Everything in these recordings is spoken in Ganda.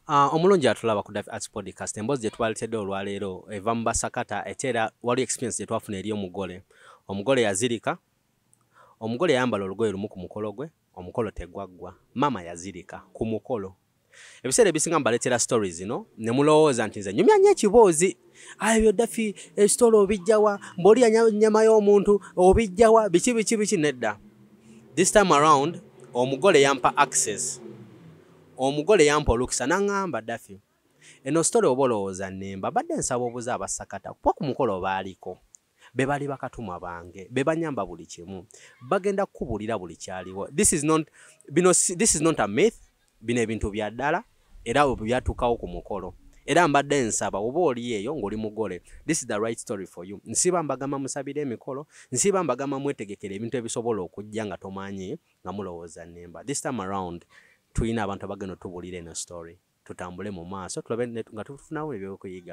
Omulungi atulaba ku Daffy Arts Podcast emboozi gye twaleetedde olwaleero eva mu basakata eteera wali experience gye twafuna eri omugole. Omugole yazirika, omugole yambala olugoye lumu ku mukolo gwe, omukolo tegwaggwa. Mama yazirika ku mukolo. Ebiseera ebisinga mbaleetera stories zino ne mulowooza nti nze nyumya nnyo ekiboozi. Ebyo Daffy story obijjawa, mb'olya nnyama y'omuntu obijjawa, biki nedda. This time around omugole yampa access. Omugole yampa olukisa n'angamba Daffy. Eno story oba olowooza nnemba badde nsaba obuza abasakata kuba ku mukolo baaliko. Be bali bakatuma bange, be banyamba buli kimu. Bagenda kukubulira buli kyaliwo. This is not a myth. Bino ebintu bya ddala era bwe byatuukawo ku mukolo. Era mbadde nsaba oba oli eyo ng'oli mugole. This is the right story for you. Nsiba mbagamba musabire emikolo, nsiba mbagamba mwetegekere ebintu ebisobola okujja nga tomanyi nga mulowooza nnemba. This time around tulina abantu abagenda otubulira eno story. Tutambule mu maaso tulabe nga tufunawo ebyokuyiga.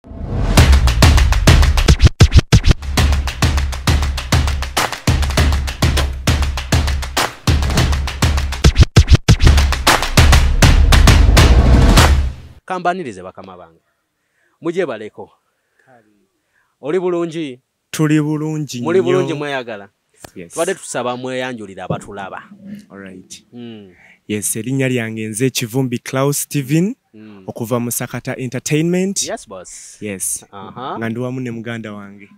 Kambanirize bakama bange. Muje baleko. Oli bulungi? Tuli bulungi. Muli bulungi mweyagala? Yes. Twadde tusaba mweyanjulira abatulaba. All right. Yes, erinnya lyange nze Kivumbi Klaus Steven okuva mu Sakata Entertainment. Yes boss. Yes. Nga ndi wamu ne muganda wange.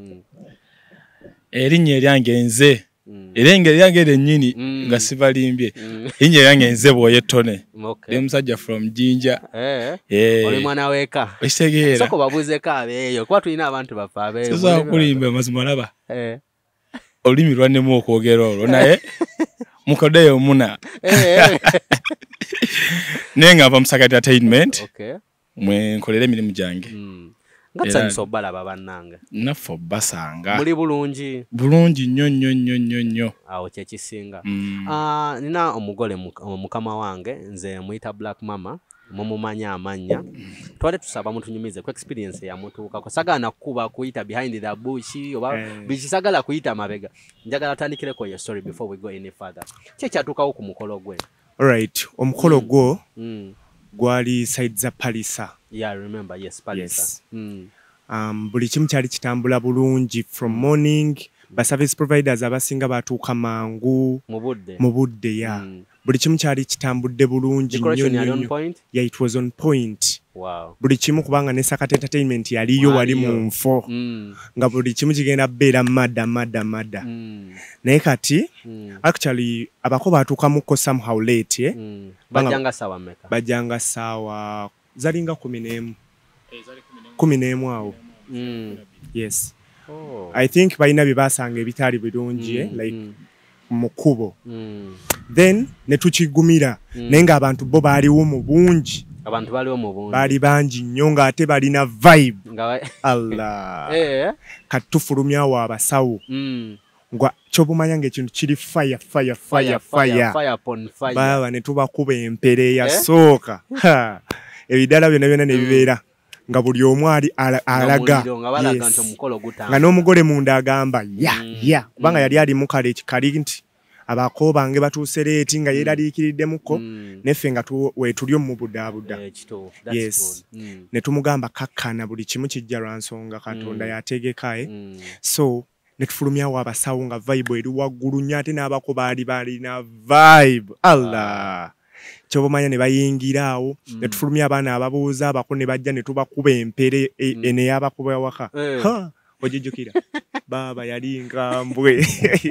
Erinnya lyange nze erengere lyange lennyini nga sibalimbye. Erinnya lyange nze Bwoyettone. Okay. Ndi musajja from Jinja. Oli mwana weka. Ekitegeera. Soko babuuzeko abeeyo kuba tulina abantu baffe abeeyo. Sosobola kulimba mazima laba. Olulimi lwannemu okwogera olwo naye mukodeyo muna. Naye nga nva mu Sakata Entertainment. Okay. Mwe nkolera emirimu gyange. Nga tusanyusa obbalaba bannange. Naffe basanga. Muli bulungi? Bulungi nnyo. Awo kyekisinga. Nina omugole mukama wange nze muyita Black Mama. Mumumanya amannya. Twale tusaba mutunyumize ku experience ya mutuukako. Sagala kuba kuyita behind the bush oba bikisagala kuyita mabega. Njagala tandikireko your story before we go any further. Kye kyatuukawo ku mukolo gwe? All right. Omukolo gwo gwali side za Palisa. Yeah, I remember. Yes, Palisa. Yes. Buli kimu kyali kitambula bulungi from morning. Ba service providers abasinga batuuka mangu mu budde ya. Buli kimu kyali kitambudde bulungi nnyo. Yeah, it was on point. Wow. Buli kimu kubanga ne Sakata Entertainment yaliyo wali mu nfo. Nga buli kimu kigenda bbeera madda. Naye kati actually abako batuukamuko somehow late. Bajjanga sawa meka? Bajjanga sawa zalinga 11. 11 awo. Yes. Oh. I think balina bye basanga ebitali birungi like mukubo. Then ne tukigumira naye nga abantu bo baaliwo mu bungi. Abantu baliwo mu bungi. Bali bangi nnyo nga ate balina vibe. Allah. Katufulumyawo abasawo. Ngwa kyobumanya ng'ekintu kiri fire. Fire upon fire. Baba ne tubakuba empere yasooka. Ebidala byonna ne bibeera. Nga buli omu ali alaga. Nga n'omugole munda agamba ya. Kubanga yali ali mu kale kikali nti abako bange batuuse leeti nga yeeraliikiriddemukko neffe nga weetuli mu budaabuda. Yes. Ne tumugamba kakkana buli kimu kijja lwa nsonga Katonda yategekae. So ne tufulumyawo abasawo nga vibe eri waggulu nnyo ate n'abako balina vibe. Allah. Kyobumanya ne bayingira awo ne tufulumya abaana ababuuza abako ne bajja ne tubakuba empere ene y'abakuba waka. Ojijjukira baba yali nkambwe.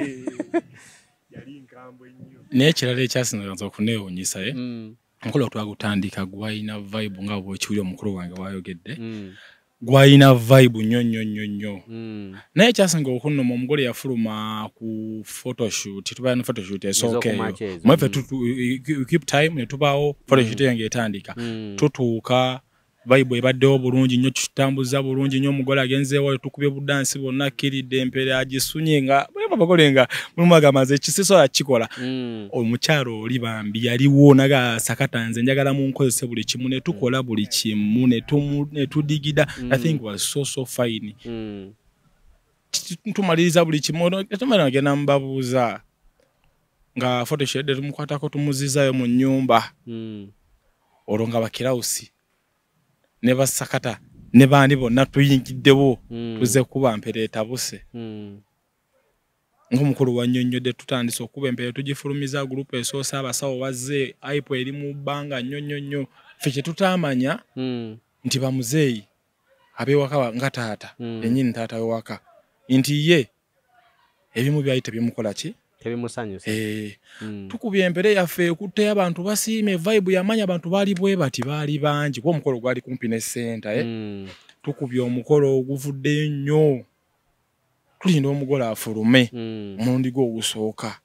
Naye ekirala ekyasinza okuneewuunyisa omukolo twagutandika gwalina vibe nga bw'ekiwulira omukulu wange wayogedde. Gwalina vibe nnyo. Naye ekyasinga okunnuma omugole yafuluma ku photoshoot. Tubaana ne photoshoot esookeeyo. Mweffe keep time ne tubaawo photoshoot yange etandika. Tutuuka vibe ebaddewo bulungi nnyo tutambuza bulungi nnyo omugole agenzeewo tukubye budansi bonna akkiridde empere agisunye nga abagole nga mulimu agamaze ekisiso yakikola. Omukyalo oli bambi yaliwo naga Sakata nze njagala munkozese buli kimu ne tukola buli kimu ne tudigida. I think was so fine. Tumaliriza buli kimu tumala ngena mbabuuza nga photoshoot tumukwatako tumuzizaayo mu nnyumba. olonga bakirausi ne basakata ne bandi bonna tuyingiddewo tuze kuba mpereeta buse ng'omukulu wa nnyonnyodde tutandise okuba empeera tugifulumiza gurupu esoosa abasawo bazze aipo eri mu bbanga nnyonnyonnyo ffe kye tutaamanya nti bamuzeeyi ab'ewaka nga taata yennyini taata w'ewaka nti ye ebimu byali tebimukola ki tebimusanyusa tukubye empere yaffe ekutteyo abantu basiime vibe yamanya abantu baali bwe bati baali bangi kuba omukolo gwali kumpi ne ssenta tukubye omukolo oguvuddeyo nnyo tulinda omugole afulume omulundi gwe ogusooka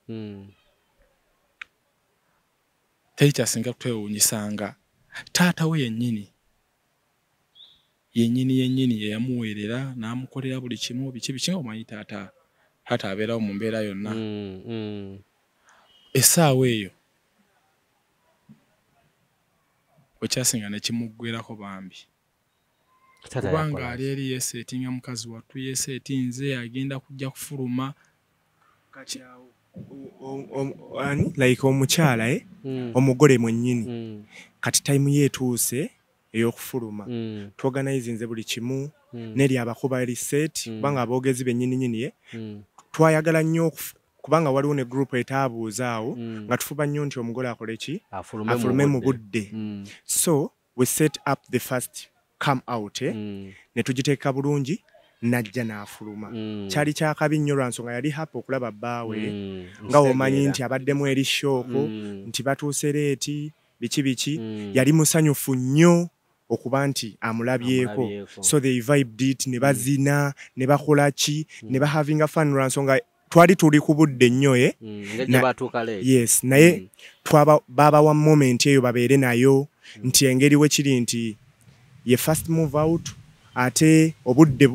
teri kyasinga twewuunyisanga taata we yennyini yeyamuweerera n'amukolera buli kimu biki nga omanyi taata abeerawo mu mbeera yonna essaawa eyo wekyasinga ne kimuggwerako bambi kubanga ali eri yeeseetinga mukazi wattu yeeseetinze agenda kujja kufuluma like omukyala omugole mwennyini kati time yeetuuse ey'okufuluma tuorganizinze buli kimu neri abakuba reset kubanga aboogezi bennyininyini twayagala nnyo kubanga waliwo ne group etaabuuzaawo nga tufuba nnyo nti omugole akole ki afulume mu budde so we set up the first come out ne tugiteeka bulungi najja n'afuluma kyali kyakabi nnyo lwa nsonga yali happy okulaba bbaawe nga omanyi nti abaddemu eri shooko nti batuuse leeti biki yali musanyufu nnyo okuba nti amulabyeko so they vibed it ne bazina ne bakola ki ne bahavinga fun lwa nsonga twali tuli ku budde nnyo yes naye baba wa moment eyo babeere nayo nti engeri we kiri nti ye first move out ate obudde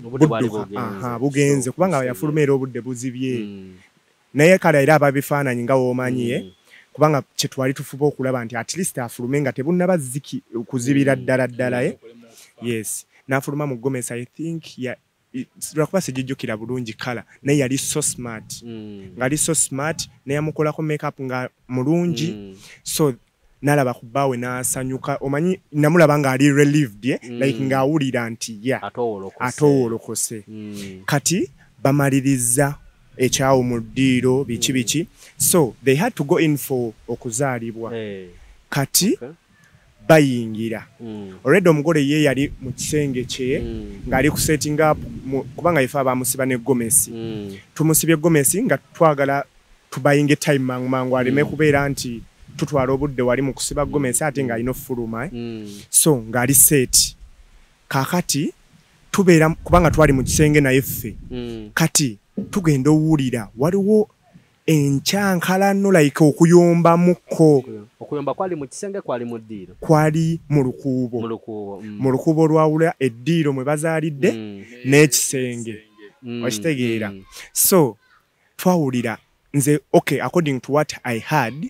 bugenze kubanga yafulumeera obudde buzibye naye kale era ababifaananyi nga woomanyi kubanga kye twali tufuba okulaba nti at least afulume nga tebunnaba kuzibira ddala yes n'afuluma mu Gomesi I think lwakuba sijijjukira bulungi kala naye yali so smart ng'ali so smart naye amukolako makeup nga mulungi so n'alaba ku bbaawe n'asanyuka omanyi namulaba ng'ali relieved like ng'awulira nti atoowolokose kati bamaliriza ekyawo mu ddiiro biki so they had to go in for okuzaalibwa kati bayingira already omugole ye yali mu kisenge kye ng'ali ku setting up kubanga ife abamusiba ne Gomesi tumusibye Gomesi nga twagala tubayinge time mangu aleme kubeera nti tutwala obudde wali mu kusiba Gomesi ate ng'alina ofuluma so ng'ali set kakati tubeera kubanga twali mu kisenge naye ffe kati tugenda owulira waliwo enkyankalano like okuyombamuko kwali mu kisenge kwali mu ddiiro kwali mu lukuubo lwawula eddiiro mwe bazaalidde n'ekisenge okitegeera so twawulira nze okay according to what I had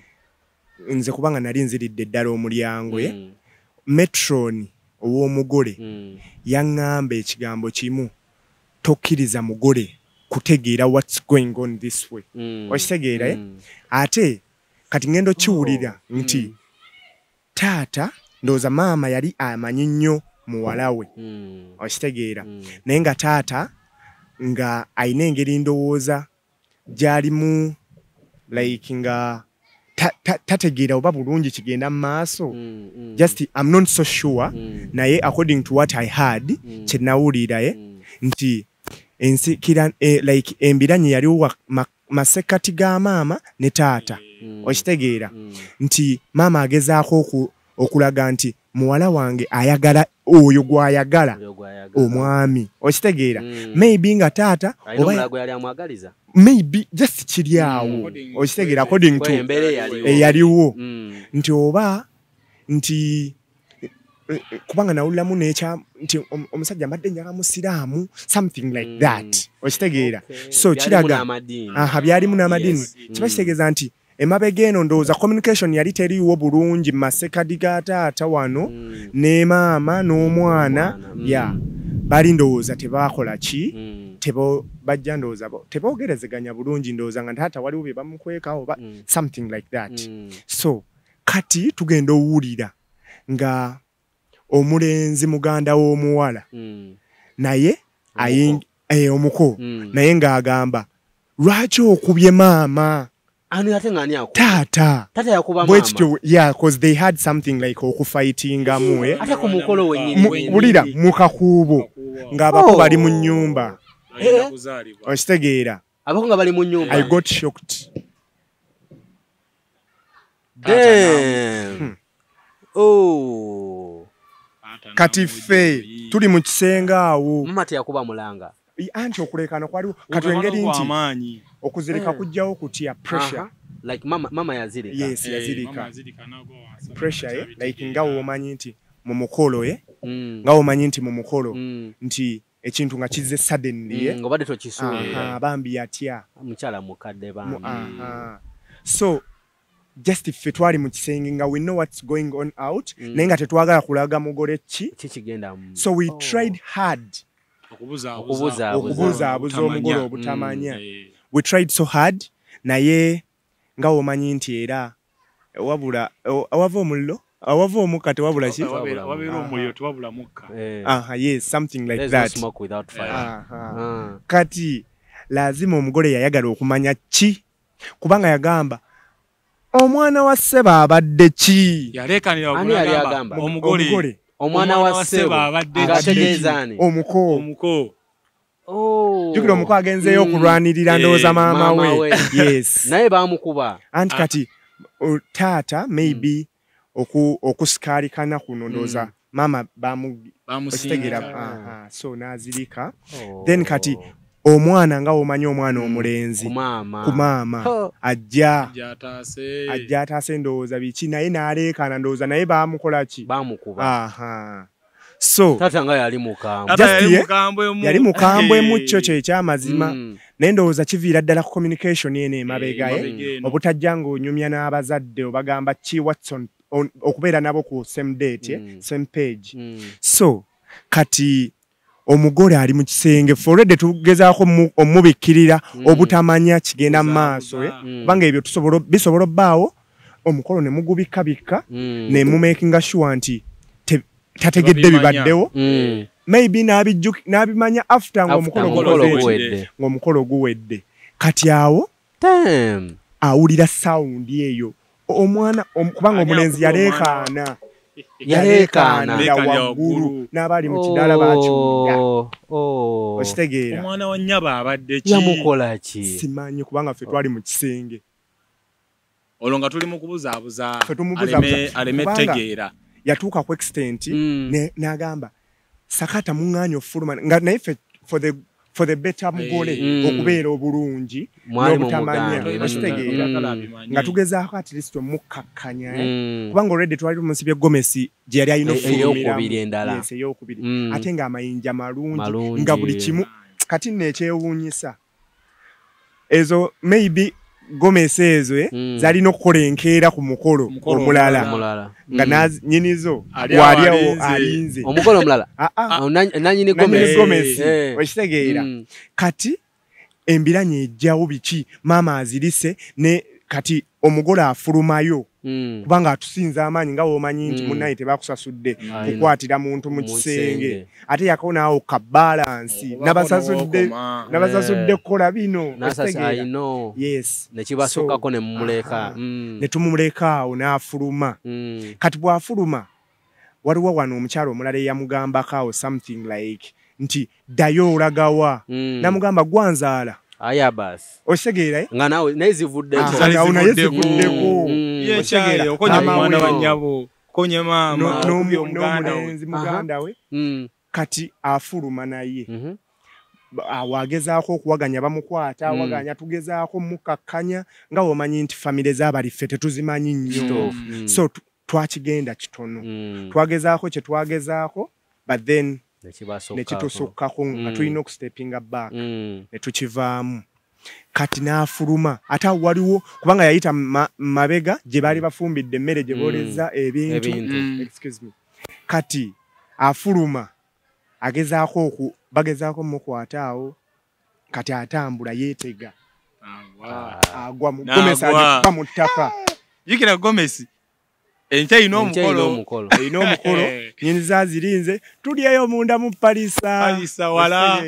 nze kubanga nali nziridde eddala omulyango metron ow'omugole yaŋŋamba ekigambo kimu tokkiriza mugole kutegeera what's going on this way okitegeera ate kati ngendo kiwulira nti taata ndowooza maama yali amanyi nnyo muwala we okitegeera naye nga taata nga alina engeri ndowooza gy'alimu like nga tategeera oba bulungi kigenda mu maaso just I'm not so sure naye according to what I had kye nawulira nti ensikira like embiranye yaliwo masekati ga maama ne taata okitegeera nti maama agezaako okulaga nti muwala wange ayagala oyo gw'ayagala omwami okitegeera maybe nga taata maybe just kiri awo okitegeera according to eyaliwo nti oba nti kubanga nawuliramu nekya nti omusajja mbadde njagala musiraamu something like that okitegeera so kiraga byalimu n'amadiini kiba kitegeeza nti emabega eno ndowooza communication yali teriiwo bulungi masekadi ga taata wano ne maama n'omwana bali ndowooza tebaakola ki bajja ndowooza teboogerezeganya bulungi ndowooza nga taata waliwo bye bamukwekawo something like that so kati tugenda owulira nga omulenzi muganda w'omuwala naye omuko naye ng'agamba lwaki okubye maama taata yeah, because they had something like okufightingamu bulira mu kakuubo ng'abako bali mu nnyumba okitegeera I got shocked. Damn. Oh. Kati ffe tuli mu kisenge awo mama teyakuba mulanga anti okulekana kwaliwo katwengeri nti okuzirika kujjawo kutya pressure like mama yazirika yes yazirika pressure like nga womanyi nti mu mukolo nga womanyi nti mu mukolo nti ekintu nga kizze suddenly ngobadde tokisuubira bambi yatya mukyala mukadde bambi so just ffe twali mu kisenge nga we know what's going on out naye nga tetwagala kulaga mugole kikigenda so we tried hard okubuzaabuza omugole obutamanya we tried so hard naye nga womanyi nti era wabula awava omuliro awava omukka tewabula ki wabeera omuliro tewabula mukka yes something like there's that no smoke without fire kati lazima omugole yayagala okumanya ki kubanga yagamba omwana wa ssebo abadde ki yalekanira okugamba omugole omwana wa ssebo abadde ki omuko jukira omuko agenzeeyo okulwanirira ndowooza maama we yes naye baamukuba anti kati taata maybe okusikaalikana kuno ndowooza maama bamusitegera so n'azirika then kati omwana nga omanyi omwana omulenzi ku maama ajja ataase ndowooza biki naye n'aleekaana ndowooza naye baamukola ki baamukuba so taata nga yali mukambwe mu kyo kyo ekyamazima naye ndowooza kiviira ddala ku communication eno emabegaye obutajja ng'onyumya n'abazadde obagamba ki Watson okubeera nabo ku same date same page so kati omugole ali mu kisenge already tugezaako omubikkirira obutamanya kigenda mu maaso kubanga ebyo bisobola obbaawo omukolo ne mugubikabikka ne mumakinga sure nti tategedde bibaddewo maybe n'abimanya after ng'omukolo guwedde kati awo awulira sawundi eyo omwana kubanga omulenzi yaleekaana waggulu n'abali mu kidaala bakiwulira okitegeera omwana wa nnyaba abadde ki yamukola ki simanyi kubanga ffe twali mu kisenge olwo nga tuli mu kubuzaabuza aleme tegeera yatuuka ku extent n'agamba sakata muŋŋaanya ofuluma nga naye ffe for the better mugole okubeera obulungi n'obutamanya okitegeera nga tugezaako at least omukkakkanya kubanga already twali musibye Gomesi gye yali alina eyokubiri ate ng'amayinja malungi nga buli kimu kati nno ekyewuunyisa ezo maybe Gomesi ezo zalina okukola enkeera ku mukolo omulala nga nyinizo waliawo alinze omukolo omulala nanyini Gomesi okitegeera kati embiranye ejjawo biki maama azirise ne kati omugole afulumayo kubanga atusinza amaanyi nga womanyi nti munnaye tebakusasudde kukwatira muntu mu kisenge ate yakoonawo ka balansi nabasasudde kukola bino yes nekibasukkako nemumuleka ne tumuleka awo n'afuluma kati bw'afuluma waliwo wano omukyalo omulala eyamugambako awo something like nti ddayo olagawa namugamba gwanzaala aya basi okitegeera nga nawe naye zivuddeko mwana wa nnyabo konye maama n'omulenzi muganda we kati afuluma naye awagezaako okuwaganya bamukwata awaganya tugezaako mukakkanya nga womanyi nti famire z'abaliffe tetuzimanyi nnyo so twakigenda kitono twagezaako kye twagezaako but then nekitusukkako nga tulina okusteppinga back ne tukivaamu kati n'afuluma ate waliwo kubanga yayita mabega gye baali bafumbidde emmere gye booleza ebintu kati afuluma bagezaako mukwata awo kati atambula yeetega agwa mu Gomesi agwa mu ttaka jikira Gomesi ente ino omukolo nyini zazirinze tulyeyo munda mu palisa wala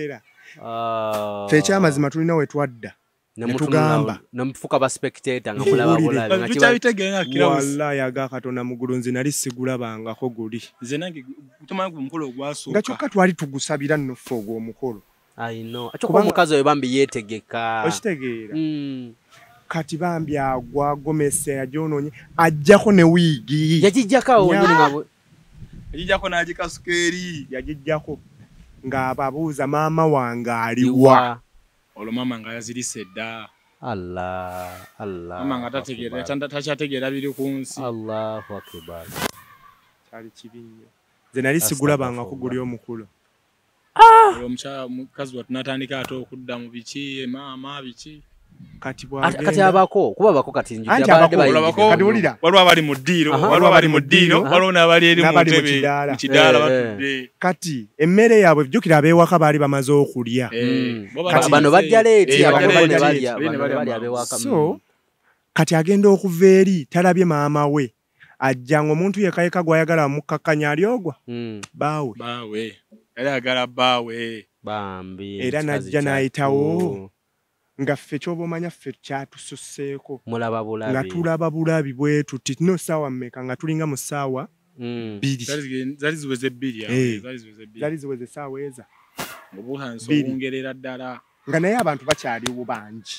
tekyamazima tulina we twadda netugamba namufuka ba spectator nga mulaba bulabe nga kibabitegera kirawusi wallahi aga Katonda mugulu nzi nali sigulabangako guli nze nange tumangu omukolo gwasooka nga kyokka twali tugusabira nnofu ogwo omukolo I know achokuba omukazi we bambi yetegeka okitegeera kati bambi agwa gomese yajononye ajjako ne wiigi yajijjako nyine ngabo yajijjako najikasukeri yajijjako ng'ababuuza maama wange aliwa olwo maama nga yazirise dda Allah maama nga takyategeera biri ku nsi Allahu akbar kyali kibi nnyo nze nali sigulabangako guli omukulu omukazi watunatandika ate okudda mu biki maama biki kati abako kuba bako kati njulira waliwo abali mu ddiiro waliwo n'abali eri mu kidaala batudde kati emmere yaabwe jjukira abeewaka baali bamaze okulya bano bajja leeti bali abeewaka so kati agenda okuva eri talabye maama we ajja ng'omuntu yekayeka gw'ayagala mukkakkanya alyogwa baawe yali ayagala bbaawe bambi era najja n'ayitawo nga ffe kyoba omanya ffe kyatususseeko nga tulaba bulabi bwe tuti no ssaawa mmeka nga tulinga mu ssaawa bbiri zali ziweze bbiri zali ziweze essaawa eza obuhansobungerera ddala nga naye abantu bakyaliwo bangi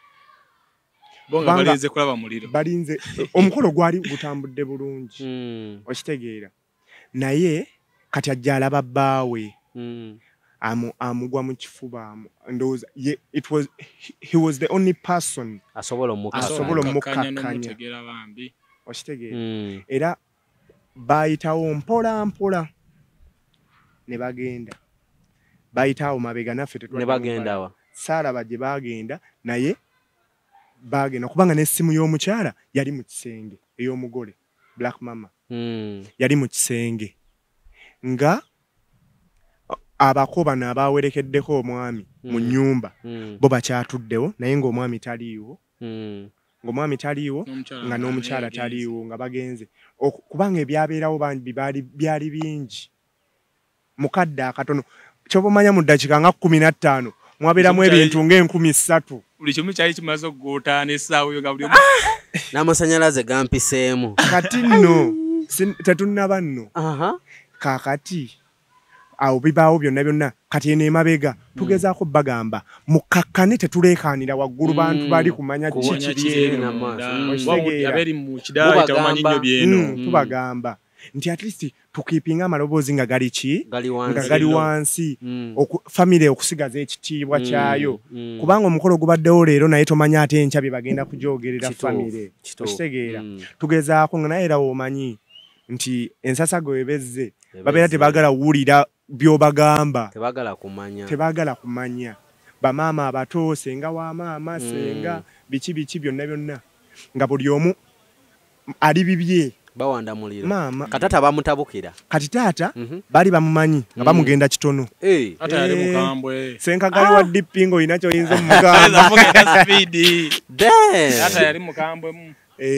bonga balinze kulaba muliro balinze omukolo gwali gutambudde bulungi okitegeera naye kati ajja alaba bbaawe amugwa mu kifuba ndowooza he was the only person asobola omukakkanya okitegeera era baayitawo mpola mpola ne bagenda baayitawo mabega naffe tebagendawa saalaba gye bagenda naye bagenda kubanga n'essimu y'omukyala yali mu kisenge ey'omugole black mama yali mu kisenge nga abako bano abawerekeddeko omwami mu nnyumba bo bakyatuddewo naye ng'omwami taliiwo nga n'omukyala taliiwo nga bagenze kubanga ebyabeerawo byali bingi mukadde akatono kyoba omanya mu ddakiika nga 15 mwabeeramu ebintu nga 3,000 buli kimu kyali kimaze okugootaana essaawa eyo nga buli n'amasannyalaze gampiseemu kati nno tetunnaba nno kaakati awo bibaawo byonna kati eno emabega tugezaako bagamba mukakkane tetuleekaanira waggulu bantu bali kumanya tubagamba nti at least tukiipinga amaloboozi nga gali ki nga gali wansi famire okusigaza ekitiibwa kyayo kubanga omukolo gubaddewo leero naye tomanya ate enkya bye bagenda kujoogerera famire okitegeera tugezaako nga naye era woomanyi nti ensasago ebezze babeera tebaagala wuwulira byobagamba tebagala kumanya bamaama abato senga wa maama senga biki byonna nga buli omu ali bibye bawanda muliro maama katata bamutabukira kati taata bali bamumanyi nga bamugenda kitono ata yali mukambwe senkagali wa dipping oyina kyoyinza omugamba ata yali mukambwe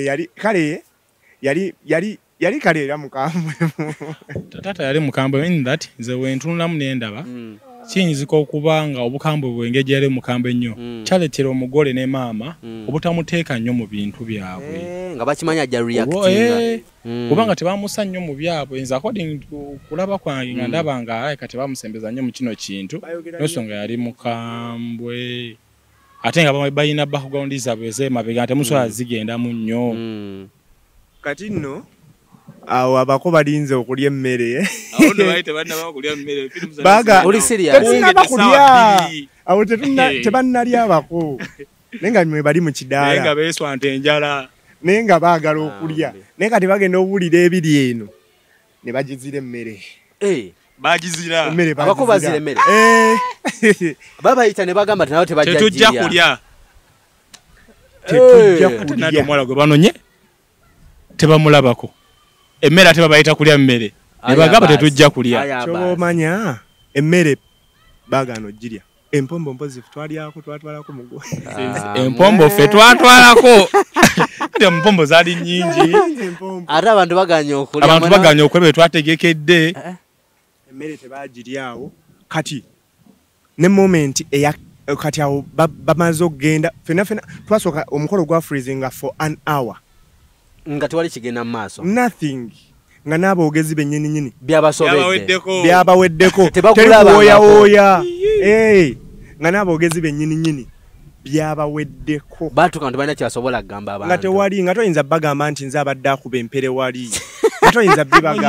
yali kale era mukambwe tata yali mukambwe in that nze wentunulamu nendaba kiyinzika okuba nga obukambwe bwengeri yali mukambwe ennyo kyaletera omugole ne maama obutamuteeka nnyo mu bintu byabwe nga bakimanya ajja reacting kubanga tebamusa nnyo mu byabwe nze according kulaba kwange nga ndaba nga kati bamusembeza nnyo mu kino kintu nosonga yali mukambwe ate nga balina background zaabwe ez'emabega temusobola zigendamu nnyo kati nno awo abako balinze okulya emmere awo tebannalya abako naye nga mwe bali mu kidaala naye nga baagala okulya naye kati bagenda obuwulira ebiri eno ne bagizira emmere abako bazira emmere babayita ne bagamba ti nabo tetujja kulya omwala gwe banonye tebamulabako emmere ate babayita kulya mmere ne bagamba tetujja kulya kyobamanya emmere baagaana ogirya empombo mpozi twalyako twatwalako mugole empombo fe twatwalako ate empombo zali nyingi ate abantu baganya okulya bwe twategekedde emmere tebagiryawo kati ne moment kati awo bamaze okugenda fena twasooka omukolo gwa freezing for an hour nga tewali kigenda mu maaso nothing nga n'aboogezi bennyini byabaweddeko terikuwooyawooya nga n'aboogezi bennyini byabaweddeko batuka nti balina kyebasobola kugamba abantu nga tewali nga toyinza bagamba nti nze abadde akuba empere wali nga toyinza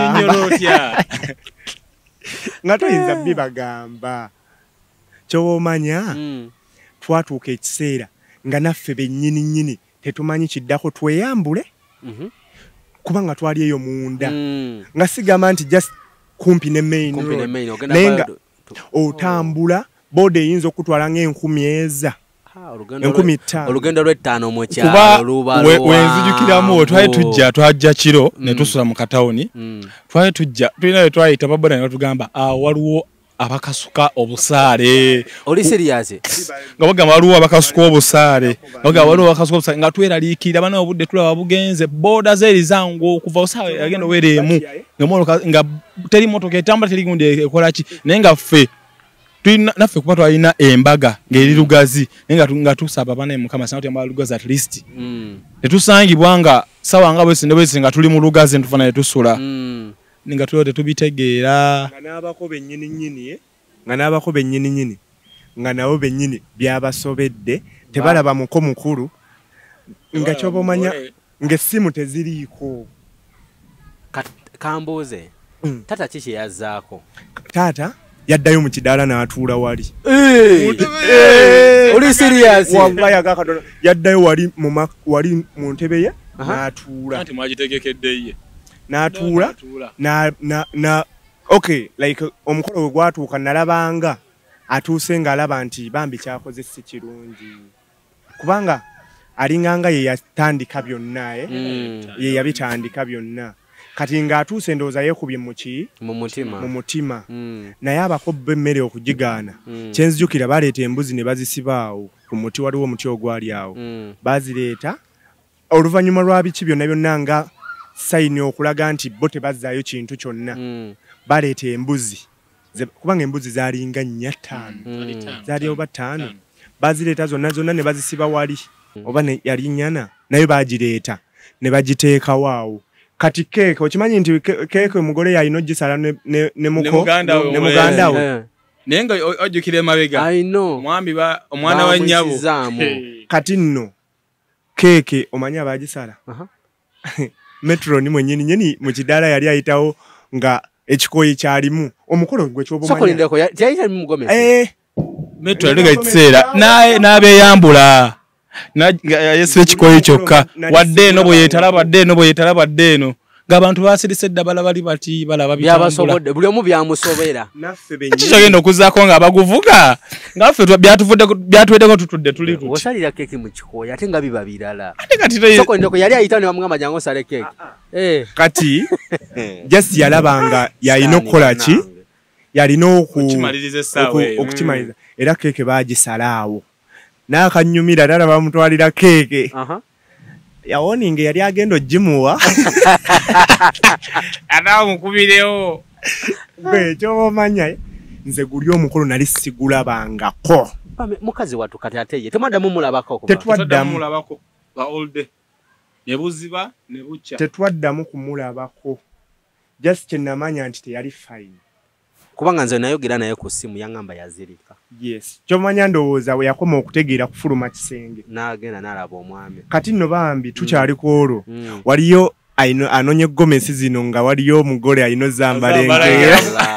bibagamba ky'omanya twatuuka ekiseera nga naffe bennyini tetumanyi kiddako tweyambule kubanga twali eyo munda nga sigamba nti just kumpi ne main naye nga otambula boda eyinza okutwala ng'enkumi eza olugendo lw'ettaano mu kyalo wenzijukiramu twajja kiro ne tusula mu katawuni tulina twayita baboda ne batugamba waliwo abakasuka obusaale oli serious nga bagamba waliwo abakasuka obusaale nga tweraliikirira bana obudde tulaba bugenze boda zeeri zangu okuva osaawa yagenda owereemu nga teri motoka etambula teri gundi ekolaki naye nga ffe naffe kuba twalina embaga ng'eri lugazi naye nga tusaba bana mukama sana tuyamba lugazi at least tetusangibwa nga sawa nga bwesi nga tuli mu lugazi ntufana ne tusula nga tulo tetubitegeera nga n'abako bennyini nga nabo bennyini byabasobedde tebalaba muko mukulu nga kyoba omanya ng'essimu teziriiko kambuuze tata ki kye yazzaako taata yaddayo mu kidaala n'atuula wali oli serious wallahi agakatono yaddayo wali mu ntebe ye n'atuula n'atuula okay like omukolo we gwatuuka nalabanga atuuse ng'alaba nti bambi kyakoze si kirungi kubanga alinganga ye yatandika byonna ye yabitandika byonna kati ng'atuuse ndowooza yeekubye mu mutima naye abakobba emmere okugigaana kyenzijukira baleeta embuzi ne bazisiba awo ku muti waliwo omuti ogwali awo bazireeta oluvannyuma lwa biki byonna nga sayini okulaga nti bo tebazzaayo kintu kyonna baleeta embuzi kubanga embuzi zaalinga 5 zaali oba 5 bazireeta zonna ne bazisiba wali oba yali nnyana naye bagireeta ne bagiteekawo awo kati keeke okimanyi nti keeke omugole yalina ogisala ne muganda we naye nga ojjukira emabega omwana wa nnyabo kati nno keeke omanyi abagisala metro ni mwennyini mu kidaala yali ayitawo nga ekikoyi kyalimu omukolo gwe metro yali ekiseera n'abeeyambula yesiba ekikoyi kyokka wadde eno bwe yeetalabadde eno ng'abantu basirise eddabala bali bati balaba byabasobodde buli omu byamusobera kikyagenda okuzaako ng'abaguvuga ngaffe byatuweddeko tutudde tuli tuti osalira keeki mu kikoyi ate nga biba birala sokondeko yali ayita ne bamugamba jangu osale keeki kati just yalabanga yalina okukola ki yalina okukimaliriza era keeke baagisala awo n'akanyumira dala bamutwalira keeke yawoninga yali agenda ogimuwa anaamukubirewo ekyoba omanya nze guli omukolo nali sigulabangako mukazi wattu kati ate ye temwaddamu mulabako tetwaddamu nebuziba nebukya tetwaddamu kumulabako just kyenamanya nti teyali fine kubanga nze nayogera naye ku ssimu yaŋŋamba yazirika yes kyomanya ndowooza we yakoma okutegeera kufuluma kisenge n'agenda n'alaba omwami kati nno bambi tukyaliko olwo waliyo anonye gomesi zino nga waliyo omugole ayina ozambalenkeera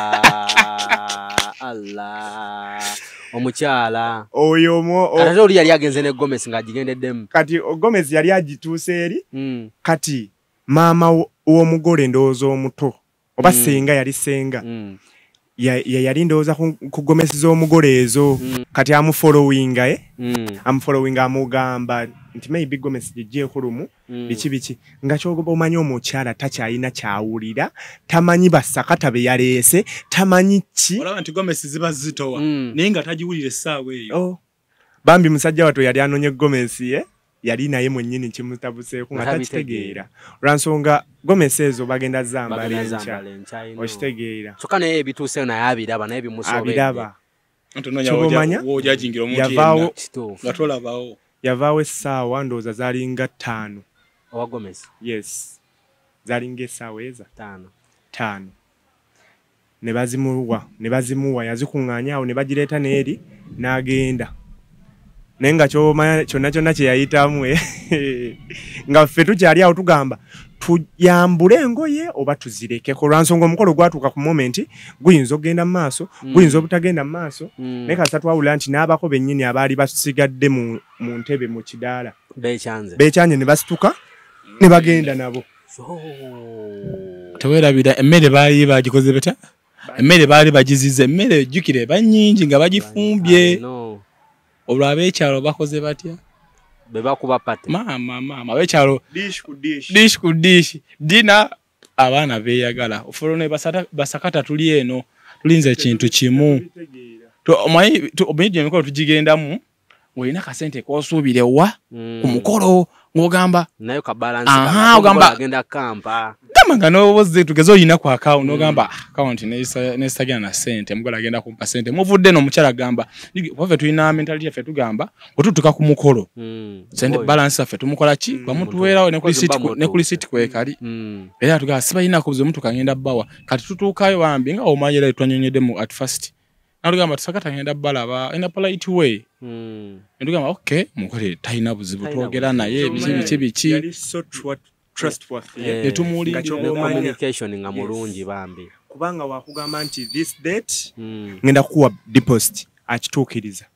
omukyala oyo ate oli yali agenze ne gomesi ng'agigendeddemu kati gomesi yali agituuse eri kati maama w'omugole ndowooza omuto oba senga yali senga yali ndowooza ku gomesi z'omugole ezo kati amufollowinga amugamba nti maybe Gomez jejjeeko lumu biki nga kyogoba omanyi omukyala takyalina kyawulira tamanyi basakata be yaleese tamanyi ki olaba nti Gomez ziba zitowa naye nga tagiwulira essaawa eyo bambi musajja wato yali anonye Gomez yali naye mwennyini kimutabuseeko nga takitegeera olwansonga Gomez ezo bagenda zambala enkya okitegeera kyokka naye ebituuse naye abiraba naye bimusobedde yavaawo essaawa ndowooza zaalinga 5 owa Gomez yes zaalinga essaawa eza 5 ne bazimuwa yazikuŋŋaanya awo ne bagireeta n'eri n'agenda naye nga kyomanya kyonna kye yayitamu nga ffe tukyali awo tugamba tuyambule engoye oba tuzirekeko olwansonga omukolo gwatuuka ku momenti guyinza okgenda mu maaso guyinza obutagenda mu maaso naye kasita twawulira nti n'abako bennyini abaali basigadde mu ntebe mu kidaala beekyanye ne basituka ne bagenda nabo teweerabira emmere baali bagikoze beta emmere baali bagizize emmere ejjukire bannyingi nga bagifumbye olwo abeekyalo bakoze batya bebakuba pate mama abeekyalo dish ku dish dina abaana beeyagala ofulone basakata tuli eno tulinze ekintu kimu omanyi emikolo tugigendamu ng'olina kasente k'osuubire wa ku mukolo ng'ogamba nayo kabalansi agenda kampa gamba nga n'obozi tugeze olina ku account n'ogamba account n'esitagenda na sente mugole agenda kumpa sente muvudde n'omukyala agamba waffe tulina mentality yaffe tugamba otutuka ku mukolo sente balance yaffe tumukola ki bamutuweerawo ne ku lisiti kwekali era tugamba sibalina kubuza omuntu kagenda bbawa kati tutuukayo bambi nga omanyi era twanyonyedde mu at first nalugamba tusakata ngenda balaba in a polite way ndugamba okay mukole talina buzibu twogera naye biki yali so trustworthy netumuulira communication nga mulungi bambi kubanga wakugamba nti this date ngenda kuwa deposit akituukiriza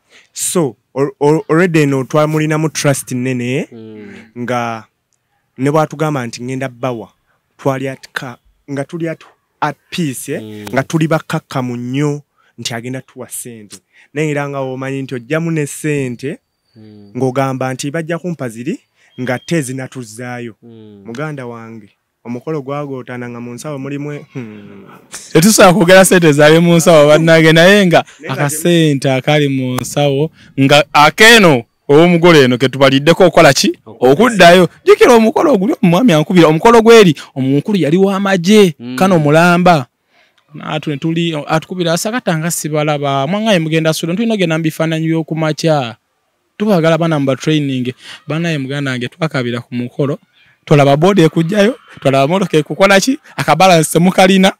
so already no twamulinamu trust nene nga ne bwatugamba nti ngenda bawa twali nga tuli at peace nga tuli bakakkamu nnyo nti agenda tuwa sente naye era nga omanyi nti ojjamu ne sente ng'ogamba nti bajja kumpa ziri nga tezinatuzzaayo muganda wange omukolo gwagootana nga mu nsawo mulimu tetusobola kwogera sente zaali mu nsawo bannange naye nga akasente akali mu nsawo nga akeeno ow'omugole eno ketubaliddeko okukola ki okuddayo jjukira omukolo oguli omwami ankubira omukolo gweri omukulu yali w'amagye kano mulamba naatu netuli atukubira asakata nga sibalaba mwangaye mugenda sudo tulina ogenda mu bifaananyi by'okumakya tubagala bana mu training banaye muganda wange twakabira ku mukolo tolaba bode ekujjayo tolaba motoka ekukola ki akabalance mukalina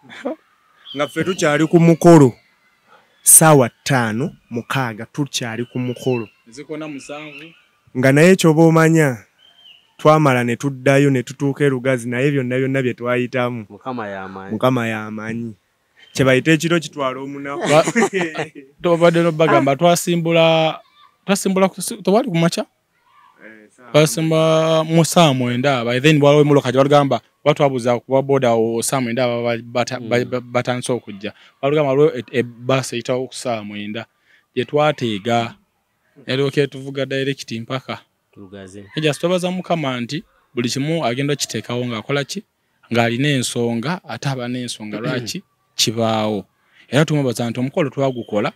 nga ffe tukyali ku mukolo ssaawa 5:06 tukyali ku mukolo zikona 7 nga naye kyoba omanya twamala ne tuddayo ne tutuuka erugazi naye byonna bye twayitamu mukama y'amanyi kye bayita ekiro kitwala omunaku tobadde nobagamba twasimbula tewali kumakya twasimba mu 9 by then bwaliwo emmotoka gye balugamba batwabuuza kuba boda 9 batandise okujja balugamba waliwo ebbaasi eyitawo ku 9 gye twateega yalioke tuvuga direct mpaka eja stobaza mukama nti buli kimu agenda kiteekawo ng'akola ki ng'alina ensonga ate aba n'ensonga lwaki kibaawo era tumubaza nti omukolo twagukola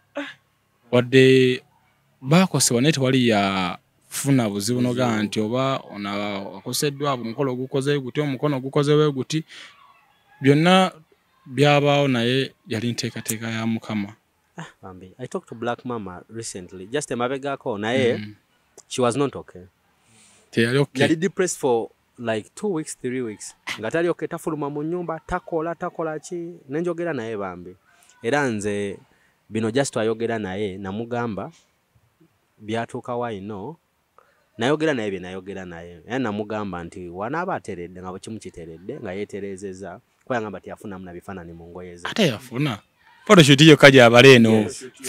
wadde baakosebwa naye tewali yafuna buzibu nogaa nti oba wakoseddwa omukolo ogukoze guti omukono ogukozewe guti byonna byabaawo naye yali nteekateeka ya mukama. I talked to Black Mama recently just emabegako naye she was not okay. Yali depressed for like 2 weeks 3 weeks nga tali okay tafuluma mu nyumba takola ki nenjogera naye bambi era nze bino just ayogera naye namugamba byatuuka waino nayogera naye byenayogera naye era namugamba nti wanaaba ateredde nga bwekimukiteredde nga yeeterezeza kwa ngamba tiyafunamu na bifaananyi mu ngoye ze ate yafuna photoshoot yo kaja abaleno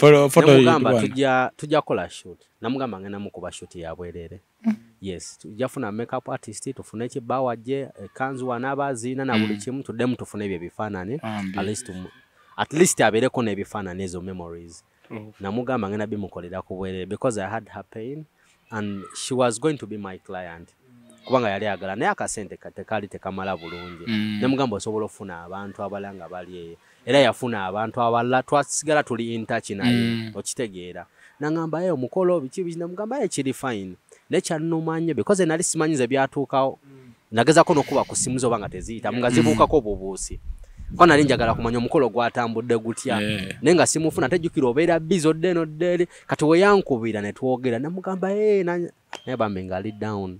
tujja kola shoot namugamba ngenda mu kuba shoot ya bwerere yes tujafuna makeup artist tufune kibawa je kanzu wanabaziina na buli kimu tuddemu tufune ebyo bifaananyi at least abereko n'ebifaananyi ezo memories namugamba ngenda bimukolera ku bwerere because I had her pain and she was going to be my client. Kubanga yali agala naye akasente tekali tekamala bulungi. Ne mugamba osobola ofuna abantu abalanga bali eyo. Era yafuna abantu abalala twasigala tuli in touch naye okitegeera. Nangamba omukolo biki biki namugamba kiri fine. Necha nnumanye because nali simanyize byatuukawo. Nagezako nokuba ku simu zo banga teziyita mungazibuukako obubuusi. Ko nali njagala kumanya omukolo gwatambudde gutya. Nenga simufuna tejjukira obeera busy oddeno dderi kati we yankubira ne twogera namugamba naye bambe ngali down.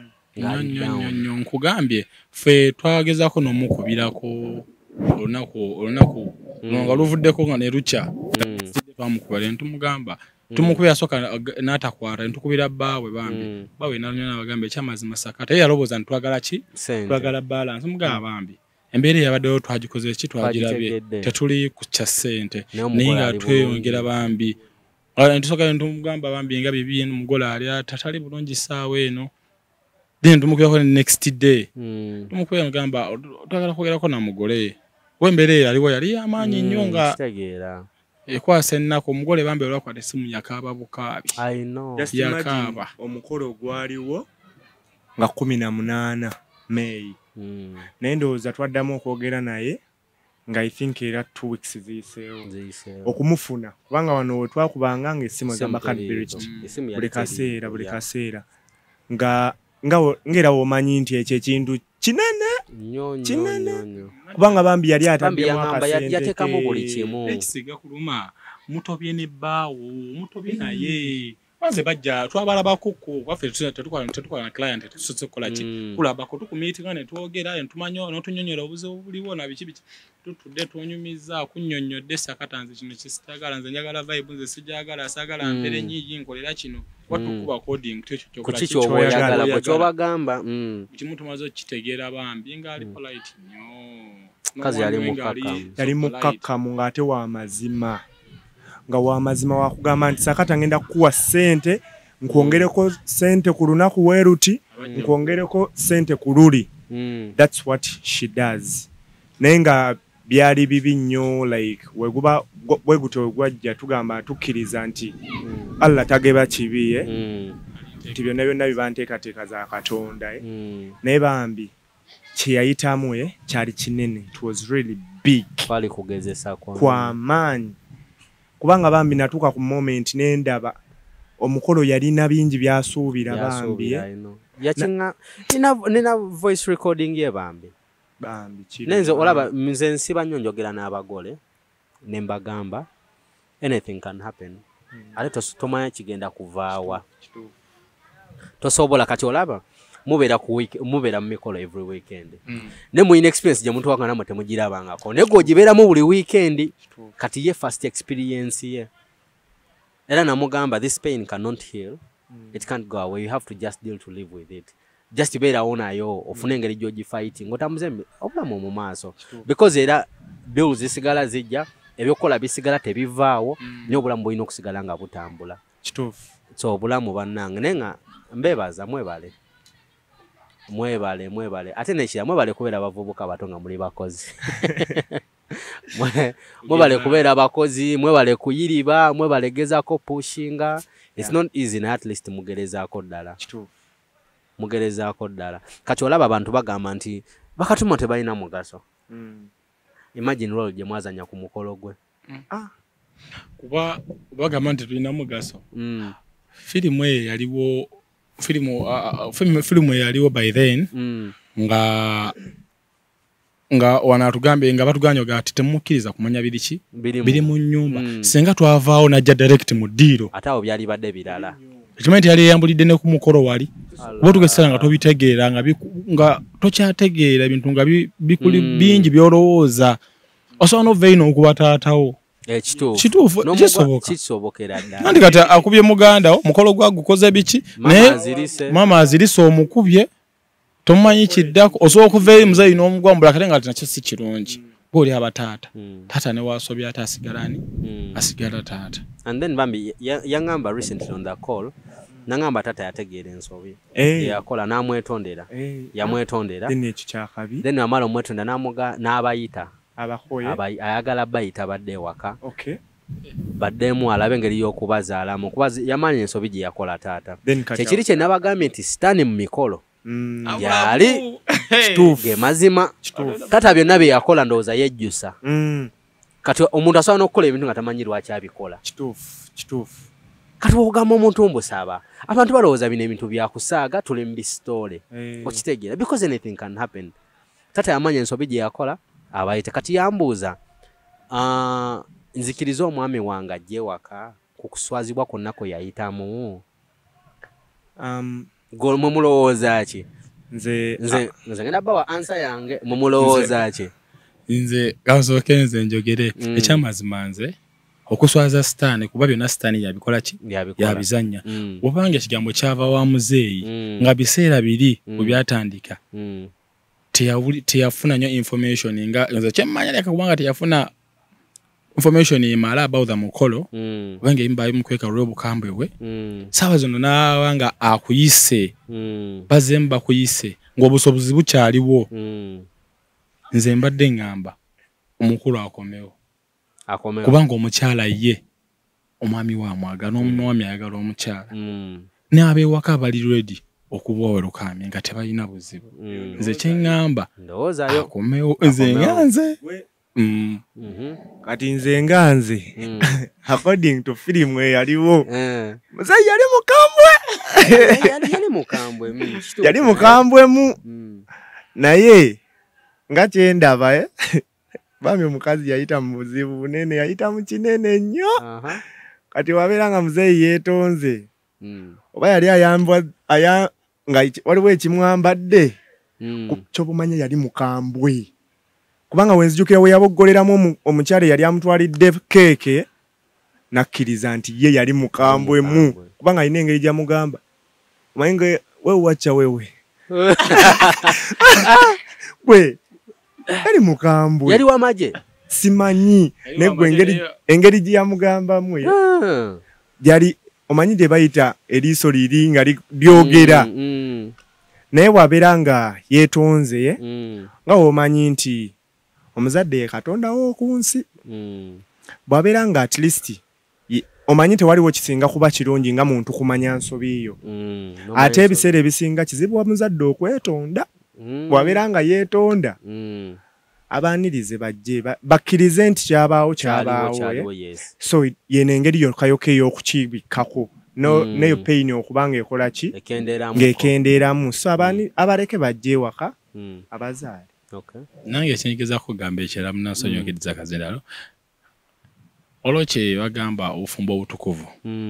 Nnyo nkugambye ffe twagezako n'omukubirako olunaku nga luvuddeko nga ne lukya twamukubira ne tumugamba tumukubira soka n'atakwata ne tukubira bbaawe bambi baawe nalina abagamba ekyamazima Sakata yalowooza ntwagala ki twagala balance mugamba bambi embeera yabaddeyo twagikoze ki twagirabye tetuli ku kya ssente naye nga tweyongera bambi ntusoka tumugamba bambi nga bibi omugole ali tatali bulungi ssaawa eno then tumukubirako next day tumukubira mugamba twagala kwogerako na mugole wembeera yaliwo yali amaanyi nnyo nga ekwasa ennaku omugole bambi olwakwata essimu yakaaba bukaabi yakaaba omukolo gwaliwo nga 18 May naye ndowooza twaddamu okwogera naye nga I think era 2 weeks ziyiseewo okumufuna kubanga wano we twakubanga nga essimu za Cadbury buli kaseera ng'era womanyi nti ekyo ekintu kinene kubanga bambi yali atabyemu akasente yatekamu buli kimu ekisiga kuluma mutobye ne bbaawo mutobye naye banze bajja twabalabako waffe tetukola na client tusoose kukola ki kulabako tukumiitinga ne twogera ne tumanya n'otunyonyola obuzibu buliwo na biki tutudde tunyumiza kunnyonnyodde Sakata nze kino kisitagala nze njagala vibe nze sijagala asagala mbere nyiyi nkolera kino watukuba coding kyoyagala bw'kyobagamba kimu tumaze okitegeera bambi ng'ali polite nnyo kazi yali mukakkamu ng'ate wa mazima nga wa mazima wakugamba nti Sakata ngenda kuwa sente nkwongereko sente ku lunaku weeruti nkwongereko sente ku luli that's what she does naye nga byali bibi nnyo like weguba bwegutyo gwajja tugamba tukkiriza nti Allah tageba kibi nti byonna byonna biba nteekateeka za Katonda naye bambi kyeyayitamu kyali kinene it was really big kwali kugezesa kwa maanyi kubanga bambi natuuka ku moment n'endaba omukolo yalina bingi byasuubira bambi nina voice recording ye bambi nenze olaba nze nsiba nnyo njogera n'abagole ne mbagamba anything can happen ate tomanya kigenda kuvaawa tosobola kati olaba mubeera mu mikolo every weekend ne muyina experience gye muntu wakanamwe temugirabangako naye gwogibeeramu buli weekend kati ye first experience ye era namugamba this pain cannot heal it can't go away you have to just deal to live with it just beerawo nayo ofune engeri gy'ogifighting otamuzembe obulamu mu maaso because era bills zisigala zijja ebyokukola bisigala tebivaawo naye obulamu bulina okusigala nga butambula kituufu so obulamu bannange naye nga mbeebaza mwebale ate nekira mwebale kubeera abavubuka bato nga muli bakozi mwebale kubeera abakozi mwebale kuyiriba mwebale gezaako pushinga it's not easy na at least mugerezaako ddala kati olaba abantu bagamba nti bakatuma tebalina mugaso imagine role gye mwazanya ku mukolo gwe kuba bagamba nti tulina mugaso firimu eyo yaliwo filimu yaliwo by then nga wanatugambe nga batuganyoga ati temukkiriza kumanya biriki biri mu nnyumba senga twavaawo najja direct mu ddiiro ate awo byali badde birala ekimenti yali yambulidde ne ku mukolo wali oba tugesera nga tobitegeera nga tokyategeera ebintu nga bikuli bingi byolowooza osobola n'oveino okuba taatawo kituufu kisobokera ddala anti kati akubye muganda omukolo gwagukoze biki naye maama azirise omukubye tomumanyi kiddako osobola okuvayo muzeeyi n'omugwambula kate nga nakyo si kirungi bw'oli abataata taata ne waasobya ate asigala taata and then bambi yaŋŋamba recently on the call nangamba taata yategeera ensobi yakola n'amwetondera yamwetondera then amala omwetondera n'abayita ayagala bayita badde ewaka baddemu alabe engeri y'okubazaalamu kuba yamanya ensobi gye yakola taata kyekiri kye nabagambye nti sitaani mu mikolo yali ge mazima taata byonna bye yakola ndowooza yejjusa kati omuntu asobola n'okukola ebintu nga tamanyi lwaki abikola kituufu kati ogamba omuntu mbusaba abantu balowooza bino ebintu byakusaaga tuli mu bisitole okitegeera because anything can happen taata yamanya ensobi gye yakola abayite kati yambuuza nzikiriza omwami wange ajje waka ku kuswazibwa kwonna kwe yayitamu mwe mulowooza ki nze ngenda bawa ansa yange mwe mulowooza ki nze kasooke nze njogere ekyamazima nze okuswaza sitaani kuba byonna sitaani yabikola ki yabizannya obanga ekigambo kyava wa muzeeyi nga biseera biri bwe byatandika teyafuna nnyo information nga nze kyemmanya leka kubanga teyafuna information emala about the mukolo obanga embaye mukweka olw'obukambwe bwe saawa zino n'awanga akuyise bazemba kuyise ng'obusobozi bukyaliwo nze mbadde ngamba omukulu akomewo kubanga omukyala ye omwami wamwagala n'omwami ayagala omukyala n'abewaka bali ready okuba welukami nga tebalina buzibu nze kyeŋŋamba akomewo nze nganze kati nze nganze according to film eyaliwo muzeeyi yali mukambwemu naye nga kyendaba bami omukazi yayita mu buzibu bunene yayita mu kinene nnyo kati wabeera nga muzeeyi yeetonze oba yali ayambwa nga waliwo ekimwambadde kyobumanya yali mukambwe kubanga wenzijukira we yaboggoleramu omukyala yali amutwalidde keeke nakkiriza nti ye yali mukambwemu kubanga alina engeri gyamugamba omanyi nga wewacca wewe gwe yali mukambwe yali wamaje simanyi negwe engeri gye yamugambamu yali omanyi gye bayita eriiso liri nga lyogera naye bw'abeera nga yeetonze nga womanyi nti omuzadde ye Katonda w'oku nsi bw'abeera nga at least omanyi tewaliwo kisinga kuba kirungi nga muntu kumanya nsobi yo ate ebiseera ebisinga kizibu wa muzadde okwetonda bw'abeera nga yeetonda abaanirize bajje bakkirize nti kyabaawo so yeno engeri yokayoka ey'okukibikkako neyo peyini okuba nga ekola ki ng'ekendeeramu so abaleke bajje ewaka abazaale nange ekyengeza kugamba ekiramu nasonyokeriza kazendalo olwekye bagamba obufumbo obutukuvu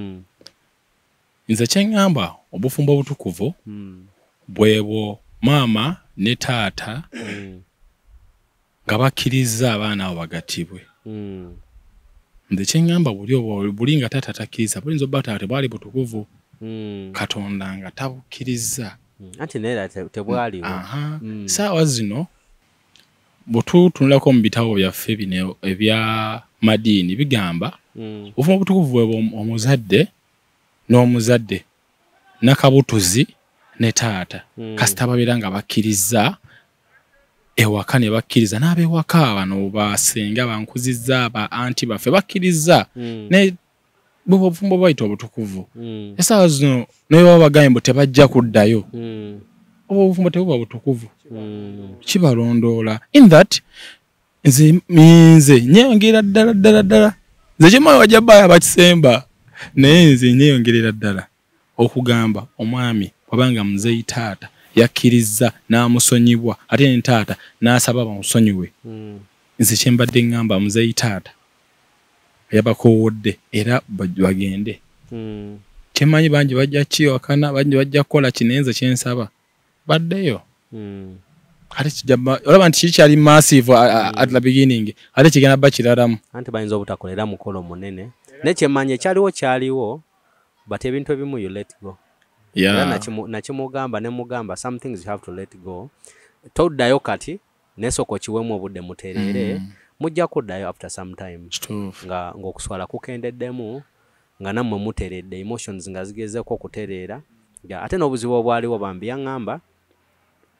nze kyeŋŋamba obufumbo obutukuvu bwebwo maama ne taata nga bakkiriza abaana abo bagatibwe nze kyeŋŋamba buli nga taata takkiriza bulinza obba taata tebwali butukuvu Katonda nga tabukkiriza anti neera tebwaliwo saawa zino bututunulako mu bitabo byaffe bino ebya madiini bigamba obufumbo obutukuvu bwebwo omuzadde n'omuzadde nakabutuzi ne taata kasita babeera nga bakkiriza ewaka ne bakkiriza n'abewaka bano basenga bankuzizza ba anti baffe bakkiriza ne bwe obufumbo bwayita obutukuvu esaawa zino naye baba bagambye mbu tebajja kuddayo obufumbo tebuba butukuvu kibalondoola in that nze nyeyongerera ddala nze kimanyi wajja bbaaya bakisemba naye nze nyeyongerera ddala okugamba omwami wabanga muzeeyi taata yakkiriza n'amusonyibwa ate ne taata n'asaba bamusonyiwe nze kyembadde ŋŋamba muzeeyi taata yabakoowodde era bagende kyemmanyi bangi bajja kiwakana bangi bajja kukola kinenze kyensaba baddeyo ate olaba nti kikyali massive at the beginning ate kigenda bba kiralamu anti bayinza obutakolera mukolo munene nekyemmanyi kyaliwo but ebintu ebimu you let go nakimugamba nemugamba some things you have to let go toddayo kati nesoko kiwemu obudde mutereere mujja kuddayo after some time ng'okuswala kukendeddemu nga nammwe muteredde emotions nga zigezeeko okutereera ate n'obuzibu obwaliwo bambi yaŋŋamba